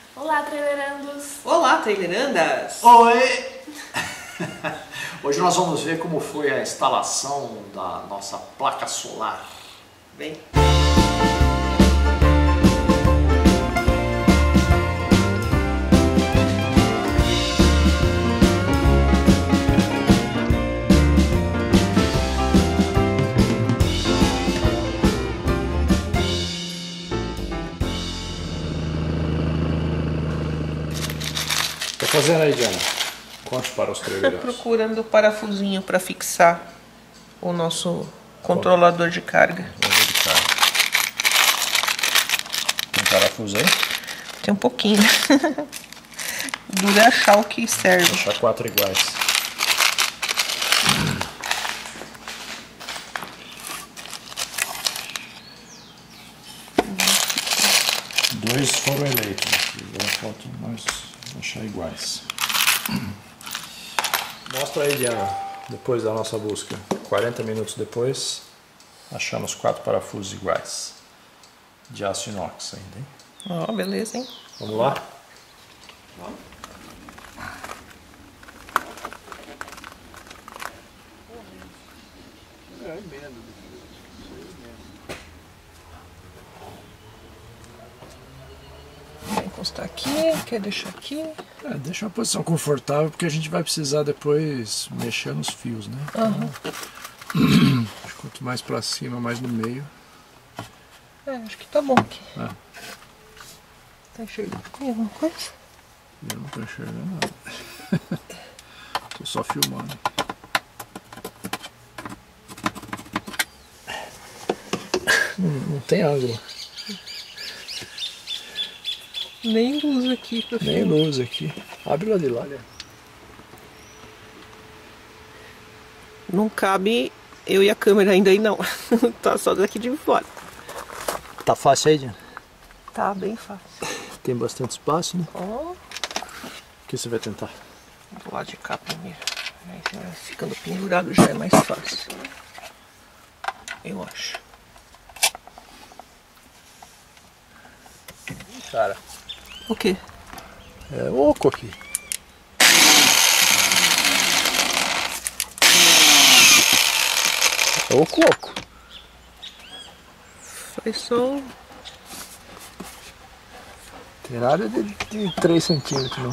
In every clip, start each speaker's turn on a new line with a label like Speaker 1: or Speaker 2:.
Speaker 1: Olá, trailerandos!
Speaker 2: Olá, trailerandas!
Speaker 3: Oi! Hoje nós vamos ver como foi a instalação da nossa placa solar.
Speaker 2: Vem!
Speaker 3: O que está fazendo aí, Diana? Conte para os trailerandos.
Speaker 2: Procurando o parafusinho para fixar o nosso controlador de carga.
Speaker 3: Tem parafuso aí?
Speaker 2: Tem um pouquinho. Duro é achar o que serve.
Speaker 3: Vou achar 4 iguais. Dois foram eleitos. Agora falta nós achar iguais. Mostra aí, Diana, depois da nossa busca. 40 minutos depois, achamos 4 parafusos iguais. De aço inox ainda, hein?
Speaker 2: Ó, beleza, hein?
Speaker 3: Vamos lá?
Speaker 2: Vamos. Vou encostar aqui, quer deixar aqui?
Speaker 3: Deixa uma posição confortável, porque a gente vai precisar depois mexer nos fios, né?
Speaker 2: Uhum.
Speaker 3: Quanto mais pra cima, mais no meio.
Speaker 2: Acho que tá bom aqui.
Speaker 3: É.
Speaker 2: Tá enxergando alguma coisa?
Speaker 3: Eu não tô enxergando nada. Tô só filmando. Não tem ângulo.
Speaker 2: Nem luz aqui pra
Speaker 3: Nem
Speaker 2: filmar.
Speaker 3: luz aqui. Abre lá de lá, olha.
Speaker 2: Não cabe eu e a câmera ainda aí não. Tá só daqui de fora.
Speaker 3: Tá fácil aí, Diana?
Speaker 2: Tá bem fácil.
Speaker 3: Tem bastante espaço, né?
Speaker 2: Ó,
Speaker 3: O que você vai tentar?
Speaker 2: do lado de cá primeiro. Aí você vai ficando pendurado já é mais fácil. Eu acho.
Speaker 3: Cara,
Speaker 2: O quê?
Speaker 3: é oco aqui. É oco, oco.
Speaker 2: Foi só.
Speaker 3: Tem nada de 3 centímetros, não.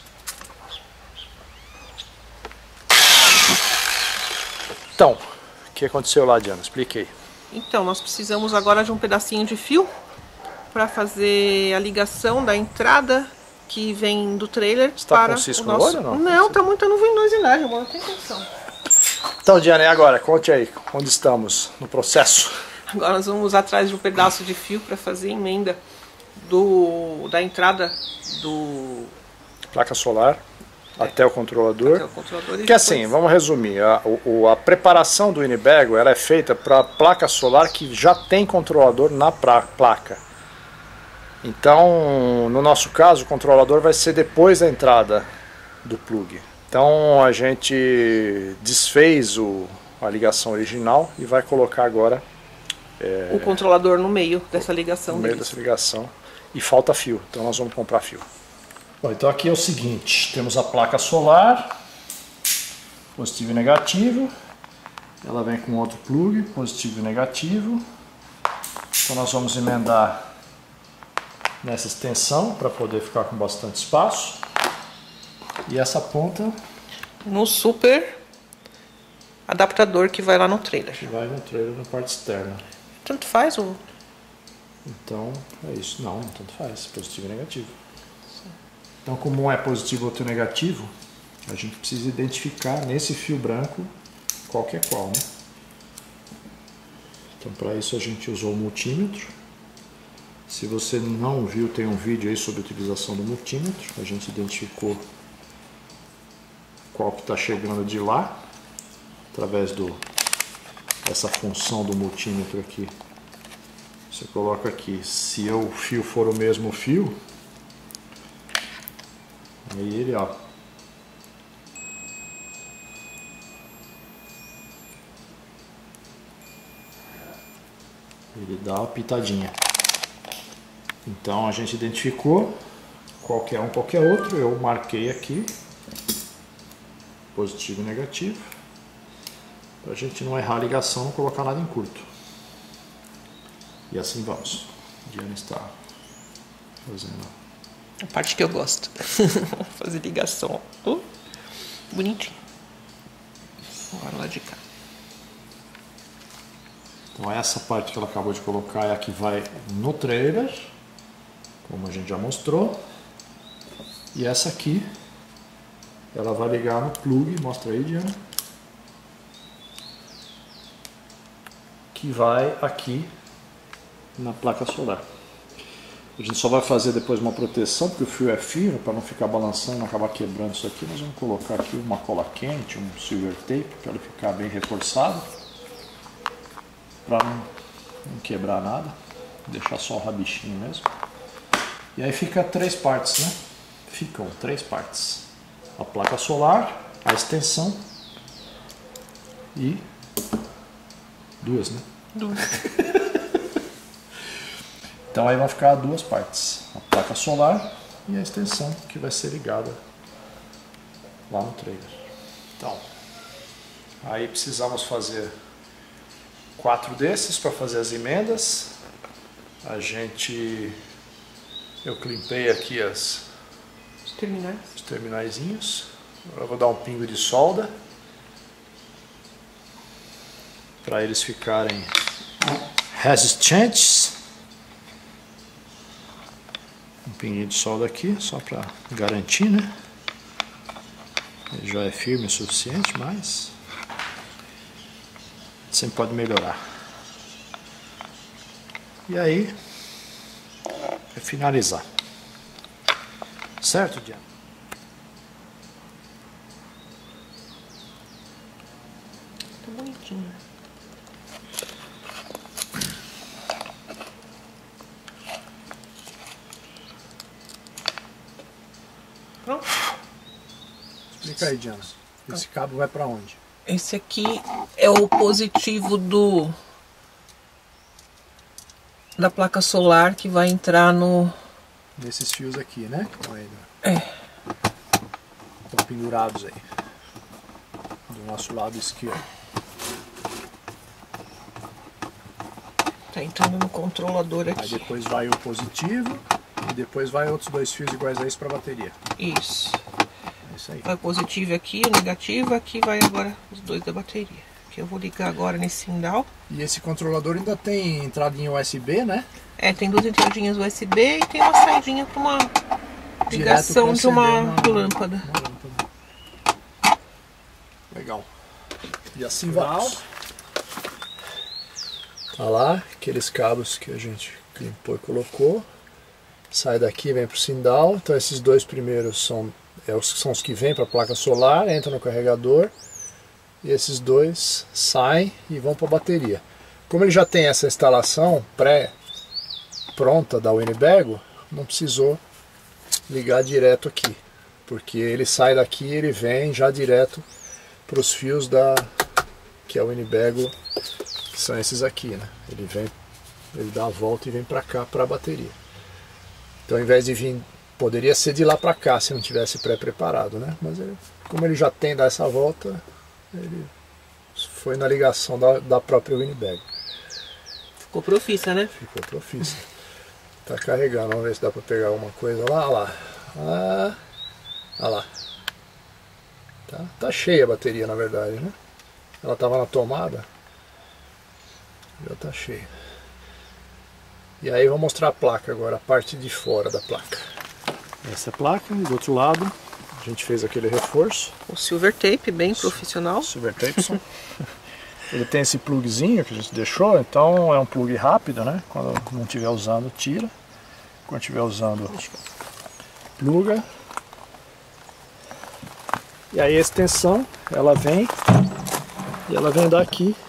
Speaker 3: Então, o que aconteceu lá, Diana? Explique aí.
Speaker 2: Então, nós precisamos agora de um pedacinho de fio para fazer a ligação da entrada que vem do trailer
Speaker 3: tá
Speaker 2: para
Speaker 3: com cisco
Speaker 2: o
Speaker 3: no
Speaker 2: nosso...
Speaker 3: olho ou não?
Speaker 2: Não, tá muita luminosidade, amor, não tem atenção.
Speaker 3: Então, Diana, e agora? Conte aí, onde estamos no processo?
Speaker 2: Agora nós vamos atrás de um pedaço de fio para fazer a emenda da entrada do
Speaker 3: Placa solar até o controlador.
Speaker 2: até o controlador.
Speaker 3: Porque assim, vamos resumir, a preparação do Winnebago ela é feita para a placa solar que já tem controlador na placa. Então, no nosso caso, o controlador vai ser depois da entrada do plug. Então a gente desfez a ligação original e vai colocar agora
Speaker 2: o controlador no meio dessa ligação
Speaker 3: no meio
Speaker 2: deles.
Speaker 3: dessa ligação. E falta fio, então nós vamos comprar fio. Bom, então aqui é o seguinte, temos a placa solar, positivo e negativo. Ela vem com outro plug, positivo e negativo. Então nós vamos emendar nessa extensão para poder ficar com bastante espaço. E essa ponta
Speaker 2: No super adaptador que vai lá no trailer.
Speaker 3: que vai no trailer na parte externa.
Speaker 2: Tanto faz o...
Speaker 3: Então é isso. Não, tanto faz, positivo e negativo. Então, como um é positivo e outro é negativo, a gente precisa identificar nesse fio branco qual que é qual, né? Então, para isso a gente usou o multímetro. Se você não viu, tem um vídeo aí sobre a utilização do multímetro. A gente identificou qual que está chegando de lá, através dessa função do multímetro aqui. Você coloca aqui, se o fio for o mesmo fio, aí ele, ó, ele dá uma pitadinha. Então a gente identificou, qualquer um, qualquer outro. Eu marquei aqui positivo e negativo, para a gente não errar a ligação, não colocar nada em curto. E assim vamos. Diana está fazendo
Speaker 2: a parte que eu gosto. Fazer ligação. Bonitinho. Agora lá de cá.
Speaker 3: Então essa parte que ela acabou de colocar é a que vai no trailer, como a gente já mostrou. E essa aqui, ela vai ligar no plug, mostra aí, Diana. Que vai aqui na placa solar. A gente só vai fazer depois uma proteção, porque o fio é firme, para não ficar balançando, não acabar quebrando isso aqui. Nós vamos colocar aqui uma cola quente, um silver tape, para ele ficar bem reforçado, para não quebrar nada, deixar só o rabichinho mesmo. E aí fica 3 partes, né? Ficam 3 partes: a placa solar, a extensão e 2, né?
Speaker 2: 2.
Speaker 3: Então aí vão ficar 2 partes: a placa solar e a extensão, que vai ser ligada lá no trailer. Então, aí precisamos fazer 4 desses para fazer as emendas. Eu clipei aqui os terminaizinhos. Agora eu vou dar um pingo de solda para eles ficarem resistentes. Um pinguinho de solda aqui, só para garantir, né? Ele já é firme o suficiente, mas sempre pode melhorar. E aí, é finalizar. Certo, Diana?
Speaker 2: Tá bonitinho. Pronto.
Speaker 3: Explica aí, Diana. Esse cabo vai para onde?
Speaker 2: Esse aqui é o positivo da placa solar, que vai entrar
Speaker 3: nesses fios aqui, né?
Speaker 2: É.
Speaker 3: Estão pendurados aí do nosso lado esquerdo.
Speaker 2: Tá entrando no controlador aqui.
Speaker 3: Aí depois vai o positivo e depois vai outros 2 fios iguais a esse para a bateria.
Speaker 2: Isso.
Speaker 3: É isso aí.
Speaker 2: Vai o positivo aqui, o negativo, aqui vai agora os 2 da bateria. Que eu vou ligar agora nesse sindal.
Speaker 3: E esse controlador ainda tem entradinha USB, né?
Speaker 2: É, tem 2 entradinhas USB e tem uma saidinha com uma ligação de uma lâmpada.
Speaker 3: Legal. E assim vamos. Tá lá, aqueles cabos que a gente limpou e colocou. Sai daqui, vem pro sindal. Então esses 2 primeiros são os que vêm para a placa solar, entram no carregador. E esses 2 saem e vão para a bateria. Como ele já tem essa instalação pré-pronta da Winnebago, não precisou ligar direto aqui, porque ele sai daqui e ele vem já direto para os fios que é a Winnebago, que são esses aqui, né? Ele dá a volta e vem para cá, para a bateria. Então, ao invés de vir, poderia ser de lá para cá se não tivesse pré-preparado, né? Mas como ele já tem dar essa volta, ele foi na ligação da própria Winnebago.
Speaker 2: Ficou profissa, né?
Speaker 3: Ficou profissa. Tá carregando, vamos ver se dá para pegar alguma coisa lá. Olha lá. Olha lá. Tá cheia a bateria, na verdade, né? Ela tava na tomada. Já tá cheia. E aí eu vou mostrar a placa agora, a parte de fora da placa. Essa é a placa, e do outro lado a gente fez aquele reforço.
Speaker 2: O silver tape, bem profissional.
Speaker 3: Silver tape. Ele tem esse plugzinho que a gente deixou, então é um plug rápido, né? Quando não estiver usando, tira. Quando estiver usando, pluga. E aí a extensão, ela vem daqui,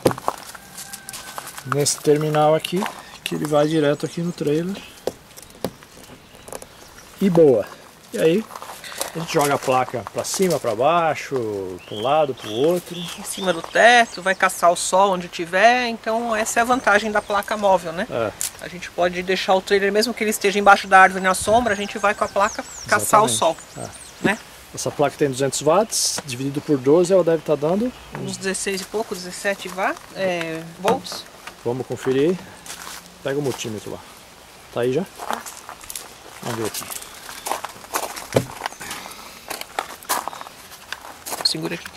Speaker 3: nesse terminal aqui, que ele vai direto aqui no trailer. E boa. E aí A gente joga a placa para cima, para baixo, para um lado, para o outro.
Speaker 2: Em cima do teto, vai caçar o sol onde tiver, então essa é a vantagem da placa móvel, né? A gente pode deixar o trailer, mesmo que ele esteja embaixo da árvore na sombra, a gente vai com a placa caçar o sol, né?
Speaker 3: Essa placa tem 200 watts, dividido por 12 ela deve estar dando
Speaker 2: uns 16 e pouco, 17 volts.
Speaker 3: Vamos conferir aí. Pega o multímetro lá. Tá aí já? Vamos ver aqui.
Speaker 2: Segura aqui.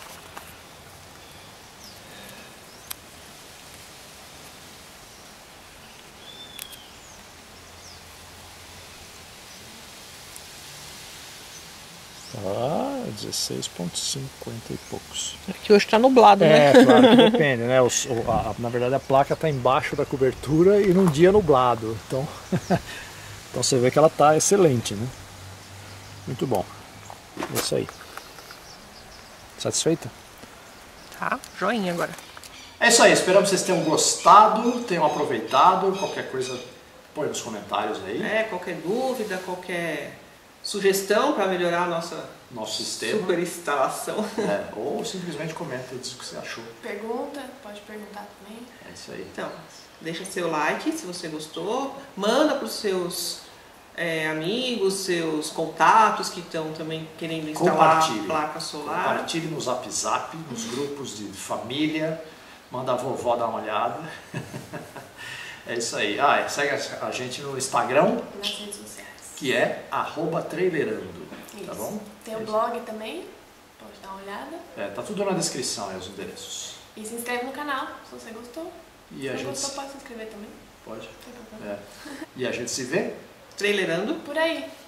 Speaker 3: Ah, 16,50 e poucos.
Speaker 2: Aqui hoje está nublado, né?
Speaker 3: Claro que depende, né? Na verdade a placa está embaixo da cobertura e num dia nublado. Então, então você vê que ela está excelente, né? Muito bom. É isso aí. Satisfeita?
Speaker 2: Tá, joinha agora.
Speaker 3: É isso aí, esperamos que vocês tenham gostado, tenham aproveitado. Qualquer coisa, põe nos comentários aí.
Speaker 2: Qualquer dúvida, qualquer sugestão para melhorar a
Speaker 3: nosso sistema.
Speaker 2: Super instalação.
Speaker 3: Ou simplesmente comenta e diz o que você achou.
Speaker 1: Pergunta, pode perguntar também.
Speaker 3: É isso aí.
Speaker 2: Então, deixa seu like se você gostou, manda para os seus amigos, seus contatos que estão também querendo instalar placa solar.
Speaker 3: Compartilhe no Zap Zap, nos grupos de família, manda a vovó dar uma olhada. É isso aí. Segue a gente no Instagram.
Speaker 1: Nas redes sociais.
Speaker 3: Que é @trailerando. Tá bom?
Speaker 1: Tem o blog também, pode dar uma olhada.
Speaker 3: Tá tudo na descrição aí, os endereços.
Speaker 1: E se inscreve no canal, se você gostou.
Speaker 3: E
Speaker 1: se não gostou, pode se inscrever também.
Speaker 3: Pode. E a gente se vê
Speaker 2: Trailerando
Speaker 1: por aí.